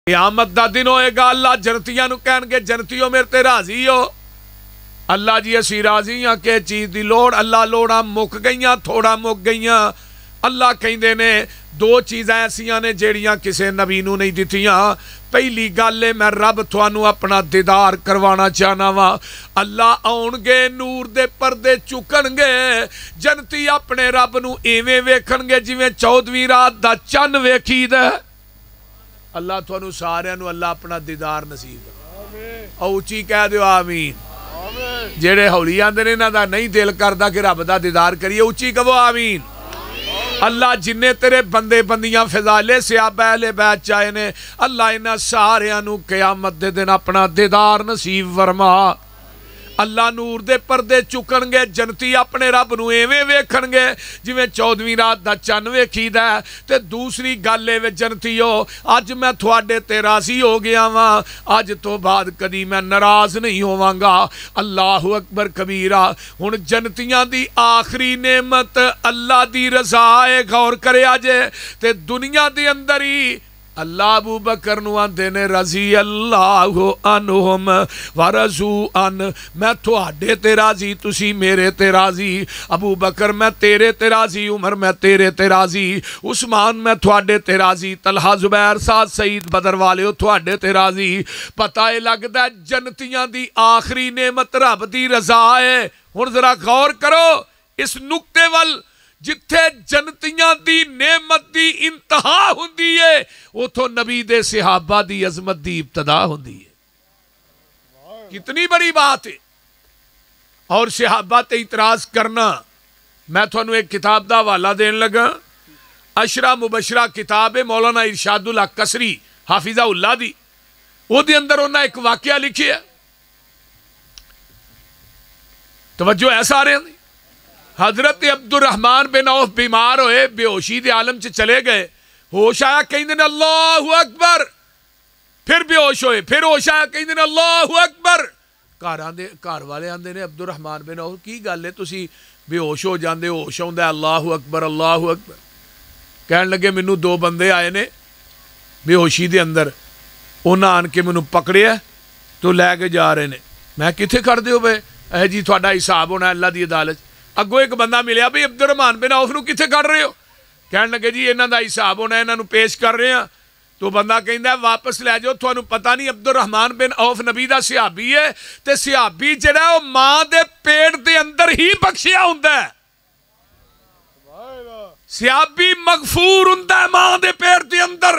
قیامت دا دن ہوئے گا، اللہ جنتیاں نو کہن گے جنتیوں میرے تے راضی ہو؟ اللہ جی اسی راضی ہاں کہ چیز دی لوڑ، اللہ لوڑاں مک گئیاں، تھوڑا مک گئیاں۔ اللہ کہندے نے دو چیزاں ایسیاں نے جیڑیاں کسے نبی نو نہیں دتیاں۔ پہلی گل ہے میں رب تھانوں اپنا دیدار کروانا چاہنا وا۔ اللہ آن گے نور دے پردے چکن گے، جنتی اپنے رب نو ایویں ویکھن گے جویں 14ویں رات دا چن ویکھی دے۔ اللہ تھانوں سارے نو اللہ اپنا دیدار نصیب کرے۔ اونچی کہہ دیو آمین۔ جیڑے ہولی آندے نے انہاں دا نہیں دل کردا کہ رب دا دیدار کریے، اونچی کہو آمین۔ اللہ جننے تیرے بندے بندیاں فضائل صحابہ اہل بیت چاہے نے، اللہ انہاں ساریاں نو قیامت دے دن اپنا دیدار نصیب فرما۔ اللہ نور دے پردے چکن گے، جنتی اپنے رب نو ایویں ویکھن گے جویں 14ویں رات دا چن ویکھیدا ہے۔ تے دوسری گل اے جنتیو، اج میں تھوڑے تے راضی ہو گیا واں، اج تو بعد کدی میں ناراض نہیں ہوواں گا۔ اللہ اکبر کبیرہ۔ ہن جنتیاں دی آخری نعمت اللہ دی رضا ہے، غور کریا جے۔ تے دنیا دے اندر ہی اللہ ابو بکر نو آندے نے رضی اللہ عنہم ورضوا عنہ، میں تھوڑے تے راضی تسی میرے تے راضی۔ ابو بکر میں تیرے تے راضی، عمر میں تیرے تے راضی، عثمان میں تھوڑے تے راضی، طلحہ زبیر سعد سعید بدر والے ہو تھوڑے تے راضی۔ پتہ ہے لگدا ہے جنتیاں دی آخری نعمت رب دی رضا ہے۔ ہن ذرا غور کرو اس نقطے وال، جتھے جنتیاں دی نعمت دی انتہا ہوندی ہے اتھوں نبی دے صحابہ دی عظمت دی ابتدا ہوندی ہے۔ کتنی بڑی بات ہے۔ اور صحابہ تے اعتراض کرنا، میں تھانوں ایک کتاب دا حوالہ دین لگا، عشرہ مبشرہ کتاب ہے مولانا ارشاد الحق قصری حافظہ اللہ دی۔ وہ دے اندر انہاں ایک واقعہ لکھی ہے، توجہ ہے سارے ہیں۔ حضرت عبد الرحمن بن عوف بیمار ہوئے، بے ہوشی دے عالم چ چلے گئے، ہوش آیا کہیں دن اللہ اکبر، پھر بے ہوش ہوئے، پھر ہوش آیا کہیں دن اللہ اکبر۔ گھر والے آندے نے عبد الرحمن بن عوف کی گل ہے تسی بے ہوش ہو جاندے، ہوش ہوندا اللہ اکبر اللہ اکبر۔ کہن لگے مینوں دو بندے آئے نے بے ہوشی دے اندر، انہاں آن کے مینوں پکڑیا تو لے کے جا رہے نے۔ میں کتھے کھڑ دے ہو بے؟ اے جی تہاڈا حساب ہونا اللہ دی عدالت۔ اگو ایک بندہ ملیا بھئی عبد الرحمن بن عوف نو کتھے کر رہے ہو؟ کہنے لگے جی انہاں دا حساب ہونا ہے، انہاں نو پیش کر رہے ہیں۔ تو بندہ کہندا ہے واپس لے جاؤ، تھانوں پتہ نہیں عبد الرحمن بن عوف نبی دا صحابی ہے، تے صحابی جڑا ہے او ماں دے پیٹ دے اندر ہی بخشیا ہوندا ہے۔ صحابی مغفور ہوندا ہے ماں دے پیٹ دے اندر۔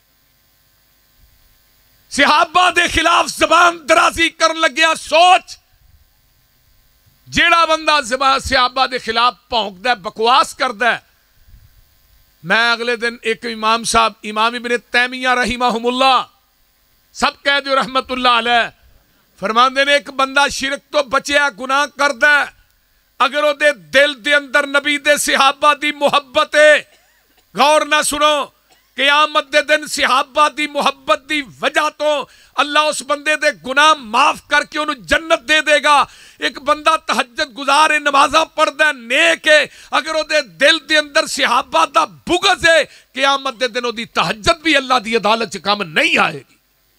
صحابہ دے خلاف زبان درازی کرن لگیا، سوچ جیڑا بندہ صحابہ دے خلاف پونکدا ہے، بکواس کردا ہے۔ میں اگلے دن ایک امام صاحب امام ابن تیمیہ رحمہم اللہ، سب کہہ دیو رحمت اللہ علیہ، فرماندے نے ایک بندہ شرک تو بچیا گناہ کردا ہے، اگر او دے دل دے اندر نبی دے صحابہ دی محبت ہے، غور نہ سنو، قیامت دے دن صحابہ دی محبت دی وجہ تو اللہ اس بندے دے گناہ معاف کر کے انہوں جنت دے دے گا۔ ایک بندہ تہجد گزار ہے، نمازاں پڑھدا ہے، نیک ہے، اگر او دے دل دے اندر صحابہ دا بغض ہے، قیامت دے دن او دی تہجد بھی اللہ دی عدالت چ کام نہیں آئے گی۔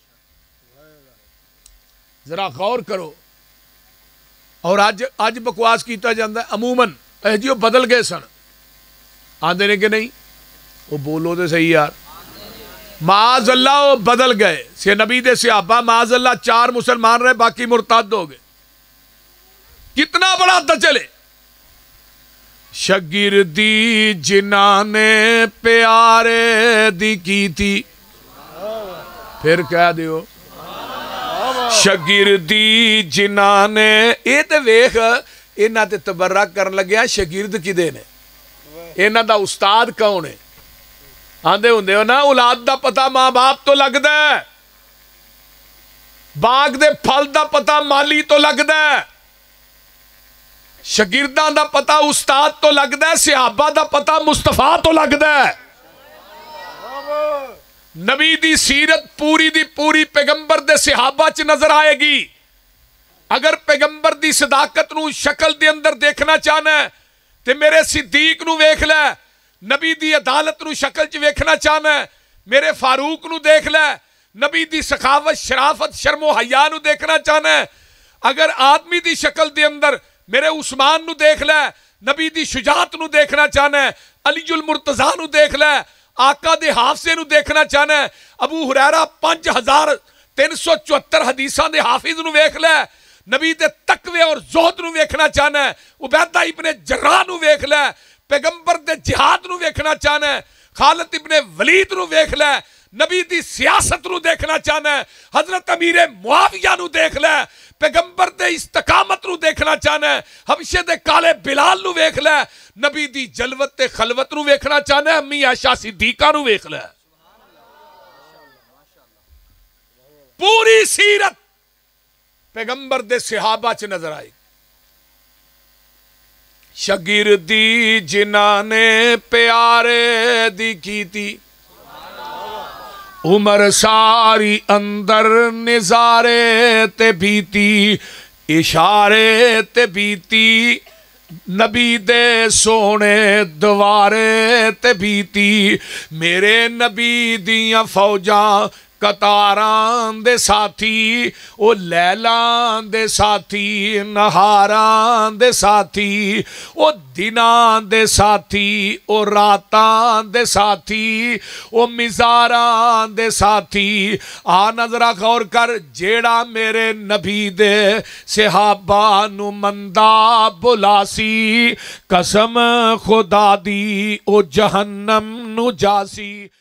ذرا غور کرو۔ اور اج بکواس کیتا جاندا ہے عموماً، اے جی وہ بدل گئے سن، آندے نے کہ نہیں؟ وہ بولو دے صحیح یار، معاذ اللہ وہ بدل گئے سے نبی دے صحابہ، معاذ اللہ 4 مسلمان رہے باقی مرتد ہو گئے۔ کتنا بڑا دجل ہے۔ شگردی جنہاں نے پیارے دی کی تھی، پھر کہہ دیو شگردی جنہاں نے، اے تے ویکھ انہاں تے تبرک کرن لگیا شگرد کدے نے، انہاں دا استاد کون ہے؟ آندے ہوندے ہو نا اولاد دا پتہ ماں باپ تو لگدا ہے، باغ دے پھل دا پتہ مالی تو لگدا ہے، شاگرداں دا پتہ استاد تو لگدا ہے، صحابہ دا پتہ مصطفیٰ تو لگدا ہے۔ نبی دی سیرت پوری دی پوری پیغمبر دے صحابہ چ نظر آئے گی۔ اگر پیغمبر دی صداقت نو شکل دے اندر دیکھنا چاہنا ہے تے میرے صدیق نو ویکھ لے، نبی دی عدالت نو شکل چ ویکھنا چاہنا ہے میرے فاروق نو دیکھ لے، نبی دی سخاوت شرافت شرم و حیا نو دیکھنا چاہنا ہے، اگر آدمی دی شکل دے اندر میرے عثمان نو دیکھ لے، نبی دی شجاعت نو دیکھنا چاہنا ہے، علی المرتضیٰ نو دیکھ لے، آقا دے حافظے نو دیکھنا چاہنا ہے، ابو ہریرہ 5374 حدیثاں دے حافظ نو دیکھ لے، نبی دے تقوی اور زہد نو دیکھنا چاہنا ہے، عبیدہ ابن جراح نو دیکھ لے، پیغمبر دے جہاد نو دیکھنا چاہنا ہے، خالد ابن ولید نو دیکھ لے، نبی دی سیاست نو دیکھنا چاہنا ہے، حضرت امیر معاویہ نو دیکھ لے، پیغمبر دے استقامت نو دیکھنا چاہنا ہے، حبشے دے کالے بلال نو دیکھ لے، نبی دی جلوت تے خلوت نو دیکھنا چاہنا ہے، امی عائشہ صدیقہ نو دیکھ لے۔ پوری سیرت پیغمبر دے صحابہ چ نظر آئی۔ شگردی جنہاں نے پیارے دی کیتی، عمر ساری اندر نظارے تے بیتی، اشارے تے بیتی، نبی دے سونے دوارے تے بیتی، میرے نبی دیاں فوجاں قطاران دے ساتھی، او لیلان دے ساتھی، نہاران دے ساتھی، او دنان دے ساتھی، او راتان دے ساتھی، او مزاران دے ساتھی۔ آ نظرہ غور کر، جیڑا میرے نبی دے صحابہ نو مندہ بلاسی، قسم خدا دی او جہنم نو جاسی۔